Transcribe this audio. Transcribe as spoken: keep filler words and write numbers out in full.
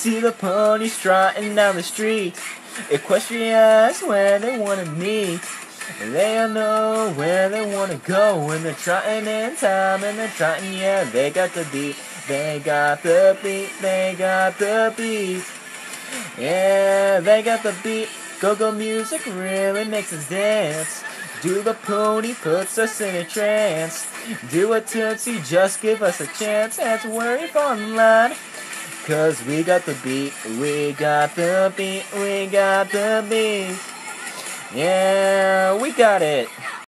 see the ponies trotting down the street. Equestrians where they wanna meet. They all know where they wanna go when they're trotting in time and they're trotting, yeah, they got the beat. They got the beat, they got the beat. Yeah, they got the beat. Go-go music really makes us dance. Do the pony puts us in a trance. Do a tootsie, just give us a chance. That's where we fall in line. Cause we got the beat, we got the beat, we got the beat. Yeah, we got it.